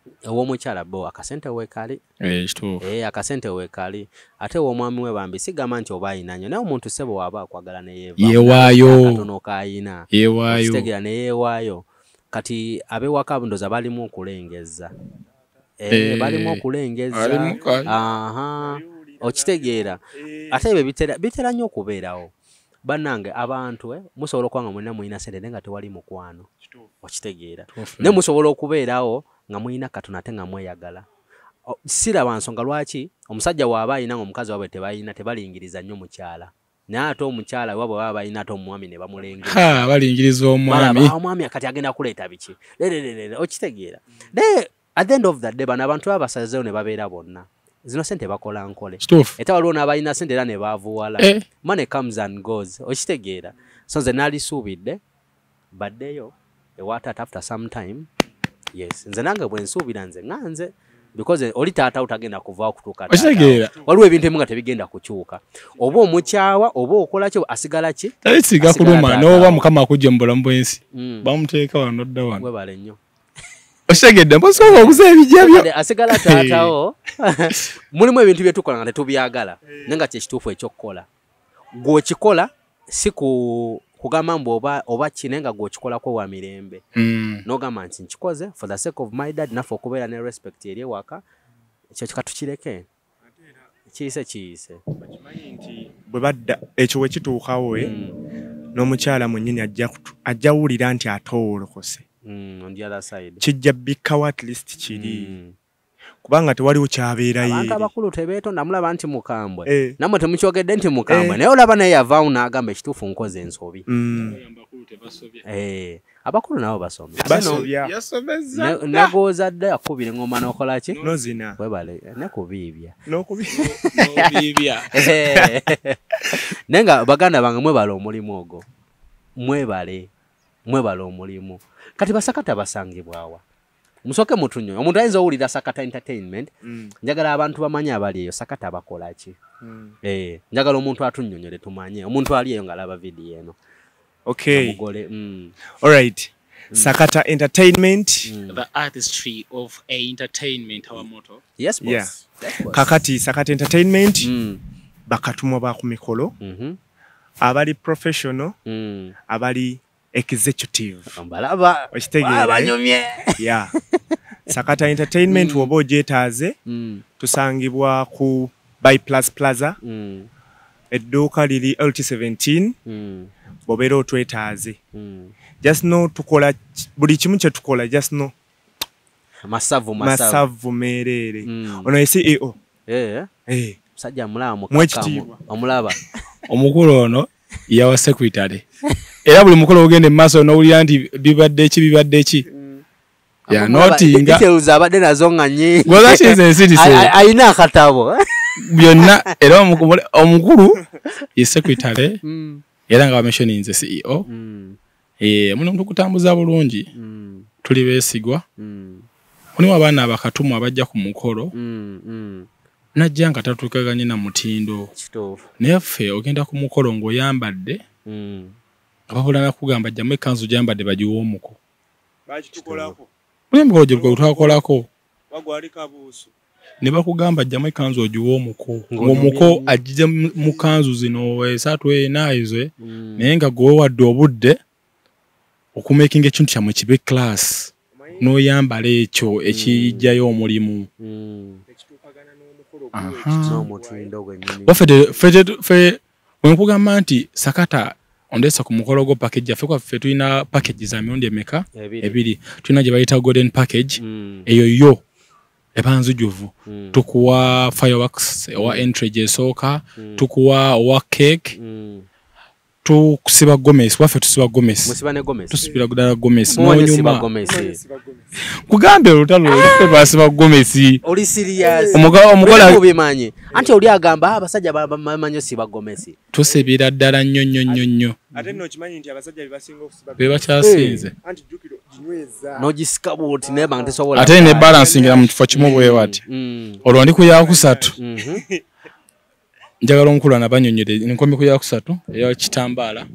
Ow'omukyala bo akasente weekali. Kituufu. Akasente weekali. Ate ow'omwami we bambi sigamba nti oba ayina nnyo. Naye omuntu ssebo waba akwagala ne yeewaayo. Katono k'ayina. Yeewaayo. Kitegeera ne yeewaayo. Kati ab'ewaka ndoza balimu okulengeza. Balimu okulengeza. Okitegeera. Ate ebyo bitera nnyo okubeerawo. Bannange abantu musobola okuba nga mwenna muyina ssente naye nga tewali mukwano. Okitegeera. Ne musobola okubeerawo nga muyina katono ate nga mweyagala. Siraba nsonga lwaki omusajja waaba ayina ng'omukazi waabwe tebalina tebalingiriza nnyo mukyala. Naye ate omukyala waabwe baba balina ate omwami ne bamulengera. Balingiriza omwami. Omwami kati agenda kuleeta biki. Okitegeera. At the end of that day bano abantu babasazeewo ne babeera bonna. Zino sente bakola nkole. Eta waliwo n'abalina sente era ne baavuwala. Money comes and goes. Okitegeera. So nze nalisuubidde baddeyo ewataata after some time. Yes. Nze nange bwe nsuubira nze nganze. Because oli taata utagenda kuvaawo kutuuka taata. Okitegeera. Waliwo ebintu ebimu nga tebigenda kukyuka. Oba omukyawa oba okola kyo asigala ki? Siga kuluma n'oba mukama akujja mu bulamu bw'ensi. Bamuteeka wano dda wano. Webale nnyo. Okitegedde mposobola okuza ebijja byo. Asigala taatawo. Mulimu ebintu bye tukola nga tetubyagala. Naye nga kyekituufu ekyokukola. Gw'okikola si kugamba mbu oba kine nga gw'okikolako wa mirembe. N'ogamba nti nkikoze for the sake of my dad naffe okubeera ne respect eri ewaka. Ekyo katukireke. Kiyise. Bwe badda ekyo we kituukawo n'omukyala mwennyini ajja wulira nti atoolokose. On the other side. Kijja bikawo at least kiri. Kubanga tewaliwo kyabeerayo. Abantu abakulu tebeetonda mulaba nti mukambwe. Namwe temukyogedde nti mukambwe. Naye olaba naye yavaawo n'agamba ekituufu nkoze ensobi. Abakulu nabo basomye. Yasobezza. Nagooza dde akubira engoma n'okola ki? Nozina. Webale ne kubiibya. N'okubiibya. Naye nga baganda bange mwebale omulimu ogwo. Mwebale omulimu. Kati basakata basangibwawa. Musoke mutunyo. Omuntu ayinza owulira Sakata Entertainment. Njagala abantu bamanye abali eyo Sakata bakola ki. Njagala omuntu atunnyonnyole tumanye. Omuntu ali eyo ng'alaba video eno. Okay. All right. Sakata Entertainment. The artistry of entertainment, our motto. Yes, boss. Yeah. Kakati Sakata Entertainment. Bakatumwa ba ku mikolo. Abali professional. Abali executive. Mbalaba. Abanyumye. Yeah. Sakata Entertainment wobo ogyetaaze. Tusangibwa ku By Plus Plaza. Edduuka liri LT17. Bobeera otwetaaze. Just know tukola buli kimu kye tukola just know. Masavu meerere. Ono ye CEO. Sajja mulaba mwekitiibwa. Omulaba. Omukulu ono yawa secretary. Era buli mukolo ogende maaso n'owulira nti bibadde ki. Ya notinga. Details abadde nazo nga nyi. Gwoza kinze nsitise. Ayina akatabo. Byonna era omukulu ye secretary. Era nga wameshoni nze CEO. Muno omuntu kutambuza bulungi. Tuli beesigwa. Mulimu abaana abakatumwa abajja ku mukolo. Najja nga tatukaganye na mutindo. Naye ffe ogenda ku mukolo ng'oyambadde. Ababula nakugamba jjamu ekanzu gyambadde bagiwa omuko. Bakitukolako. Buli mukolo gye twakolako. Bagwali kabuusu. Ne bakugamba jjamu ekanzu ogiwa omuko. Ng'omuko ajja mu kanzu zino esatu ezo naye nga gwe wadde obudde okumakinga ekintu kyammwe kibe class n'oyambala ekyo ekijjayo omulimu. Ffe bwekugamba nti Sakata ondeesa ku mukolo gwo package yaffe kwaffe tulina package za mirundi emeka ebiri. Tulina gye bayita golden package eyo yo ebanzujuvu. Tukuwa fireworks owa entry gyesooka. Tukuwa owa cake. Tukusiba gomesi. Waffe tusiba gomesi. Musiba ne gomesi. Tusibira ddala gomesi. N'onyuma gomesi. Kugambe olutalo twasiba gomesi. Oli serious. Omukola ubimanyi. Anti oli agamba abasajja bamanyo siba gomesi. Tusibira ddala nnyo. Ate no kimanyi nti abasajja bebasinga okusiba. Bebakyasinze. Anti jukiro jinyweza. Nogisika bwoti neba ntesobola. Ate ne balancingira mu kifo kimu bwe wati. Olwo ndi ku yakusatu. Njagala omukulu anabanyonyere nkomye ku yakusatu eya kitambaala.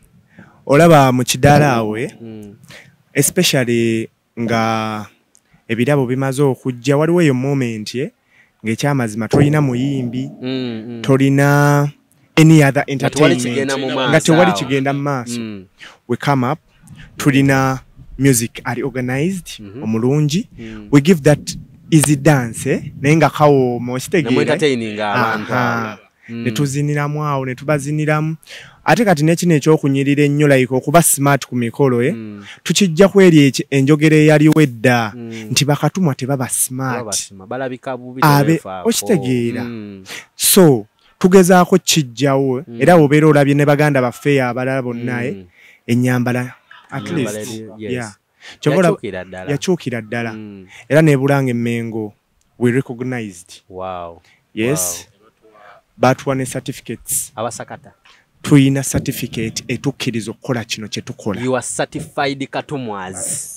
Olaba mu kidaala awe especially nga ebirabo bimaze okujja waliwo eyo moment ng'ekyamazima tolina muyimbi tolina any other entertainment nga tewali kigenda mu maaso we come up tulina music ali organized omulungi we give that easy dance naye nga kawooma okitegeera ne tuziniramu awo ne tubaziniramu ate kati n'ekino ekyokunyirira ennyo like okuba smart ku mikolo tukijja kweri enjogera eyaliwo edda nti bakatumwa tebaba smart abe okitegeera so tugezaako kijjawo era obeera olabye ne baganda baffe abalala bonna ennyambala at least yakyukira ddala era nebulanga emmengo we recognized yes batuwa ne certificates abasakata tuyina certificate etukkiriza okukola kino kye tukola you are certified katumwas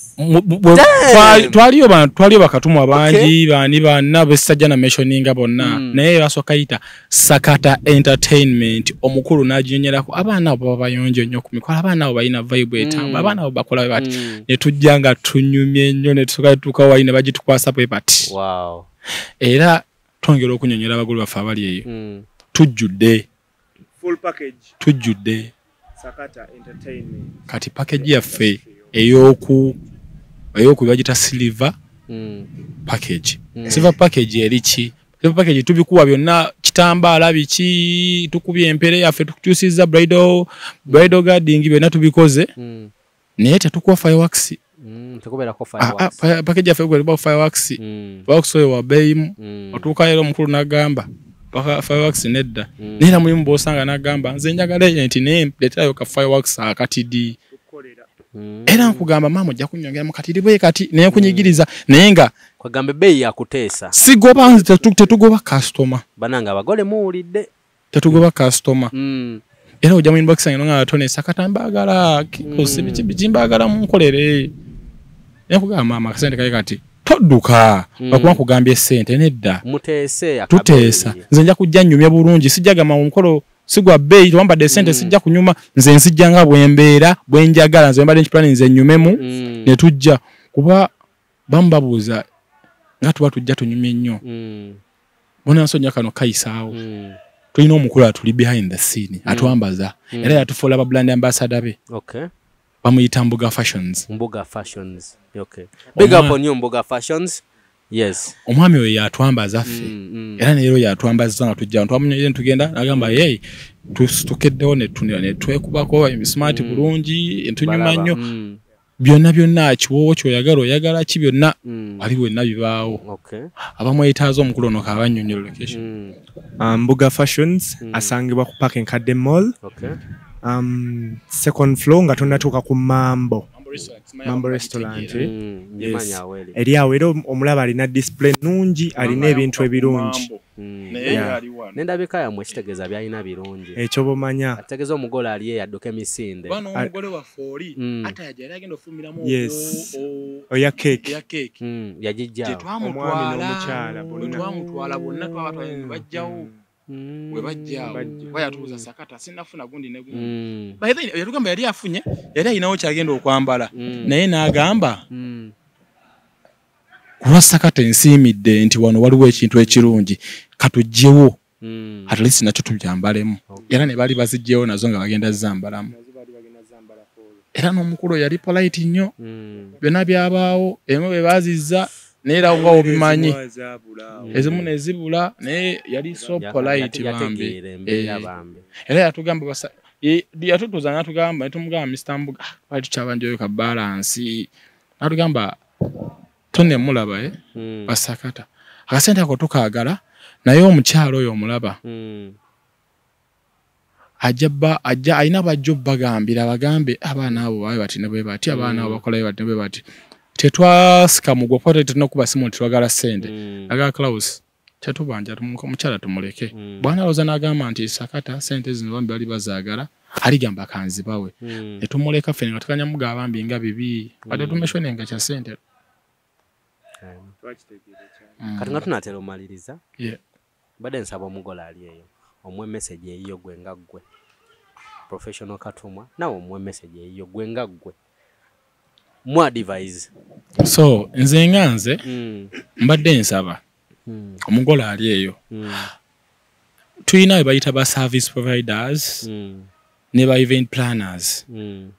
twaliyo bakatumwa bangi bani bana besajja na mentioninga bonna naye basooka yita Sakata Entertainment omukulu n'aginyonyerako abaana abo babayonjo nnyo ku mikolo abaana abo balina vibe etamba abaana abo bakola bati ne tujja nga tunyumye nnyo ne tusooka tukawayi ne bagitukwasa bwe bati era twongera okunyonyera abagulu baffe abali eyo tujjudde full package tujjudde Sakata Entertainment kati package yaffe eyoku bagita silver package silver package eriki silver package tubikuwa byonna kitambaala biki tukubye empere yaffe tukukyusiza bridal guarding byonna tubikoze naye tetukuwa fireworks tekubeerako fireworks package yaffe kuba fireworks fireworks oyo wabeeyimu otuuka era omukulu n'agamba fireworks nedda neera mulimu bw'osanga n'agamba nze njagala nti naye leeterayo ka fireworks akatidi era nkugamba maama ojja kunyongera mu katidi bwe kati naye kunyigiriza naye nga kwagambe beeyi yakuteesa sigoba nze tetugoba customer bananga abagole muwulidde tetugoba customer era ojja mu inbox yange nga atone Sakata mbagala kikosi biki mbagala munkolere naye kugamba maama akasente kale kati todduka bakuba kugambye sente nedda muteese tuteesa nze nja kujja nnyumya bulungi sijjagama omukolo sigwa beeyi twambadde sente sijja kunyuma nze nsijja nga bwembeera bwenjagala nze mbadde nkipulani nze nnyumemu ne tujja kuba bamubabuuza nga tuba tujja tunyumye nnyo bona nsonja kano kayisaawo tulina omukulu atuli behind the scene atwambaza era yatufuula ba brand ambassador be bamuyita Mbuga Fashions okay big up on you Mbuga Fashions yes omwami we yatwambaza ffe era neero yatwambaza nga tujja twamunyoye tugenda nagamba hey tukeddewo ne twekubako smart bulungi entunyuma nnyo byonna kiwoowo kyoyagala ki byonna wali wenna bibaawo abamwetaaza omukulu ono kabannyonnyola location Mbuga Fashions asangibwa ku Park Nkadde Mall second floor nga tonnatuuka ku Mambo restaurant eri awo era omulaba alina display nungi alina ebintu ebirungi n'endabika yammwe kitegeeza byalina birungi ekyo bomanya ategeeza omugole ali eyadduka emisinde omugole waffe oli ate yajja agenda ofumiramu oya cake yagijjaawo omwami n'omukyala twamutwala bonna twaba bajjawo we bajjawo bayatuuza Sakata sinafuna gundi ne gundi yatugamba yali afunye yali ayinawo kyagenda okwambala naye n'agamba kuba Sakata ensiimidde nti wano waliwo ekintu ekirungi katugjewo at least nakyo tubyambalemu era ne bali bazijjewo nazo nga bagenda zambalamu era n'omukulu yali polite nnyo byonna byabaawo emwe bwe bazizza neera obwawo bimanyi ezimu ne zibula naye yali so polite bambi era yatugamba yatutuuza n'atugamba netumugamba Mr. Mbuga bali tukyabanjoyo ka balance n'atugamba tonemulaba basakata akasente ako tukaagala naye omukyalo oyo omulaba ajja alina bajja obbagambira bagambe abaana abo babe bati ne bwe bati abaana abo bakola bati ne bwe bati tetwasika mugwa pote tetinokuba simu twagala sente aga Klaus tetubanja omukyala tumuleke bwana loza n'agamba nti Sakata sente zino bambi bali bazaagala aligamba kanzibawe netumuleka ffe nga tukanya mugaba mbinga bibi ate tumeshonenga kya sente kati nga tunatera omaliriza badde nsaba omugole ali eyo omwe message eyiyo gwe nga ggwe professional katumwa nawe omwe message eyiyo gwe nga ggwe mu advise. So nze nganze mbadde nsaba omugole ali eyo tulina bayita ba service providers ne ba event planners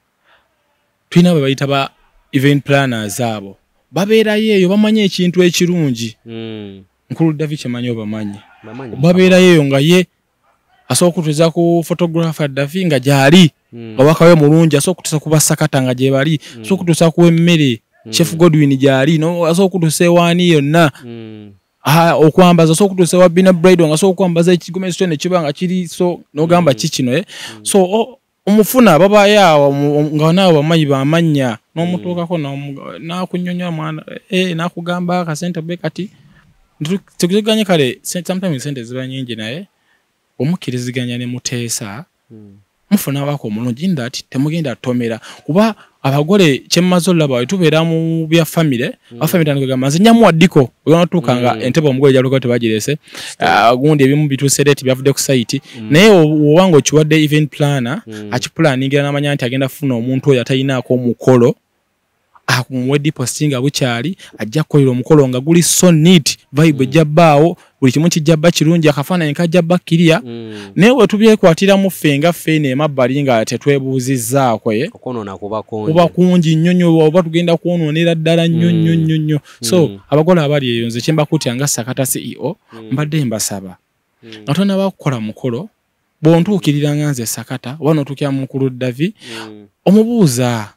tulina bayita ba event planners abo babeerayo eyo bamanyi ekintu ekirungi nkulu David Kimanyi obamanyi babeerayo eyo nga ye asobola okutuuza ku photographer David nga gyali wakawe mulungi asobola okutuusa ku basakata nga gye bali asobola okutuusa ku emmere Chef Godwin gyali no asobola okutuusa ewaani yonna okwambaza asobola okutuusa wa Bina Bride nga asobola okwambaza ekigome ekitone ekibanga kiri so n'ogamba kikino so omufuna babayo awo nga naawe bamanyi bamanya n'omutuukako n'akunnyonnyola mwana n'akugamba akasente be kati tukiziganye kale sometimes sente ziba nyingi naye omukkiriziganya ne muteesa mufuna wako omulungi that temugenda tomera kuba abagole kyemmazo laba tubeera mu bya family family ndagamba nze nyamu addiko oyanatuukanga entebe omugole jaluko tebagirese gundi ebimu bituusereti byavudde ku site naye owanga okiwadde event planner akipulaningira n'amanya nti agenda kufuna omuntu oyo atayinaako omukolo akumuwe deposit nga bukyali ajja kukolera omukolo nga guli so neat vibe ejjabbaawo buli kimu kijjabba kirungi akafaananyi kajjabba kiriya naye we tubyekwatira mu ffe nga ffeene emabbali nga tetwebuuzizzaako kuba kungi nnyo oba tugenda kwonoonera ddala nnyo so abagole abali eyo nze kyembakutya nga Sakata CEO mbadde mbasaba nga tonaba kukola mukolo bw'ontuukirira nga nze Sakata oba n'otuukira mukulu David omubuuza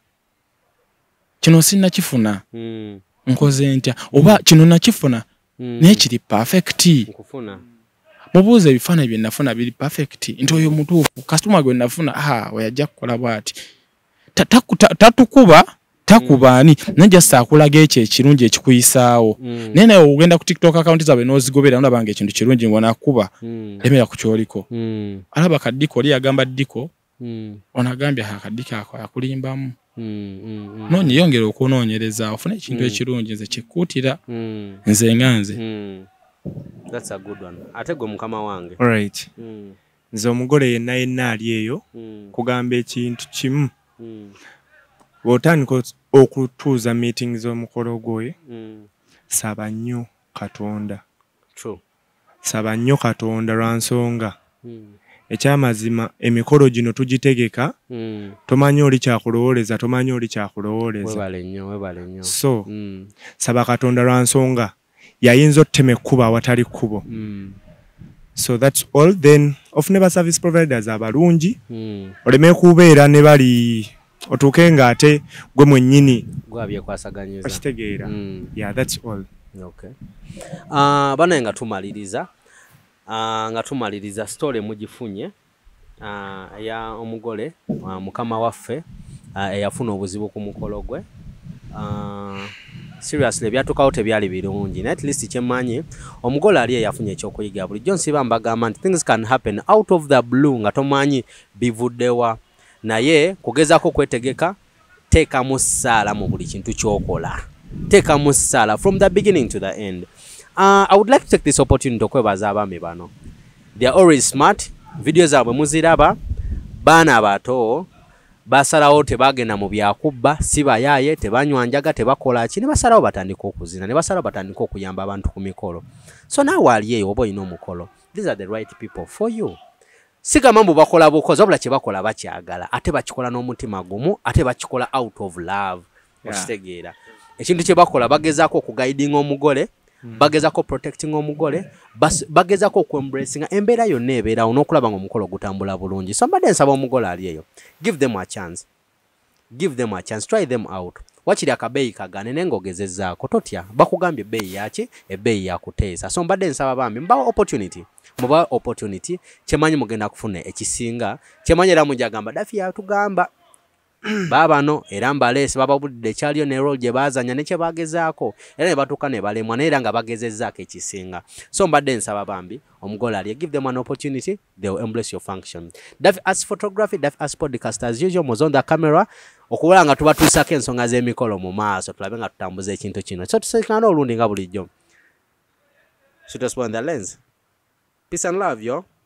kino sinna kifuna nkoze ntya oba kino nakifuna naye kiri perfect mubuuze ebifaananyi bye nafuna biri perfect nti oyo mutuufu customer gwe nafuna weyajja kukola bw'ati tatukuba takubaani najja saakulaga ekyo ekirungi ekikuyisaawo naye naye ogenda ku TikTok account zaabwe n'ozigobera nolabanga ekintu kirungi ng'onakuba lemera ku kyoliko alaba kaddiko oli yagamba ddiko onagambye akaddiko ako akulimbamu nonye yongera okunoonyereza ofuna ekintu ekirungi nze kikuutira nze nganze that's a good one ate gwe mukama wange alright nze omugole yenna ali eyo kugamba ekintu kimu bw'otandika okutuuza meeting z'omukolo gwe saba nnyo Katonda saba nnyo Katonda lwa nsonga ekyamazima emikolo gino tugitegeka tomanyi oli kyakulowooleza tomanyi oli kyakulowooleza webale nnyo so saba Katonda lwa nsonga yayinza ottema ekkubo awatali kkubo so that's all then ofune ba service providers abalungi oleme kubeera ne bali otuuke nga ate gwe mwennyini gwabyekwasaganyiriza okitegeera yeah that's all okay banaye nga tumaliriza story mugifunye ya omugole mukama waffe eyafuna obuzibu ku mukolo gwe seriously byatukawo tebyali birungi at least kyemmanyi omugole ali yafunye ekyokuyiga bulijjo nsiba mbagamba nti things can happen out of the blue nga tomanyi bivuddewa naye kugezako kwetegeka teekamu ssaala mu buli kintu kyokola teekamu ssaala from the beginning to the end. I would like to take this opportunity okwebaza abaami bano. They are always smart. Videos zaabwe muziraba baana bato basalawo tebagenda mu byakubba sibayaaye tebanywa njaga tebakola ki ne basalawo batandika okuzina ne basalawo batandika okuyamba abantu ku mikolo. So naawe ali eyo oba olina omukolo, these are the right people for you. Sigamba mbu bakola bukozi wabula kye bakola bakyagala ate bakikola n'omutima gumu ate bakikola out of love. Okitegeera ekintu kye bakola bagezaako okuguiding omugole bagezako protecting omugole bagezako okuembracing embeera yonna ebeerawo n'okulaba nga omukolo gutambula bulungi. So mbadde nsaba omugole ali eyo, give them a chance, try them out. Wakiri akabeeyi kagane naye ng'ogezezzaako totya bakugambye ebbeeyi yaki ebbeeyi yakuteesa. So mbadde nsaba bambi mbawa opportunity kyemanyi mugenda kufuna ekisinga kyemanyi era mujagamba Daffy yatugamba babano era mbaleese bababudde ekyaliyo ne role gye baazanya ne kye bagezaako era ne batuuka ne balemwa naye era nga bagezezzaako ekisinga. So mbadde nsaba bambi omugole ali give them an opportunity, they will embrace your function. Daffy as photography, Daffy as podcast as usual was on the camera okuwala nga tubatuusako ensonga z'emikolo mu maaso tulabe nga tutambuza ekintu kino. So tusekana olundi nga bulijjo. Shoot us on the lens. Peace and love, yo.